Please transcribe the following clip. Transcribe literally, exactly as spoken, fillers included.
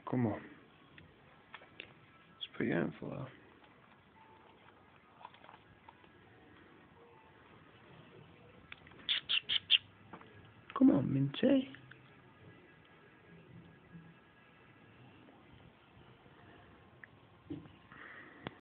Come on. Let's put your in for that. Come on, Minty.